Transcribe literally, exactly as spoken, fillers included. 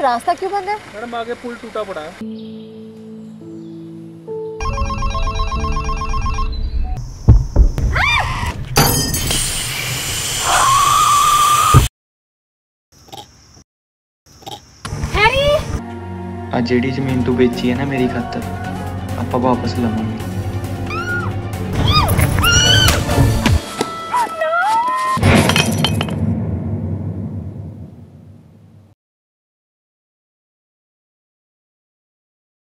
रास्ता क्यों बंद है? मैडम आगे पुल टूटा पड़ा है। आ जेडी जमीन तू बेची है ना मेरी खातर, आप वापस लवांगे।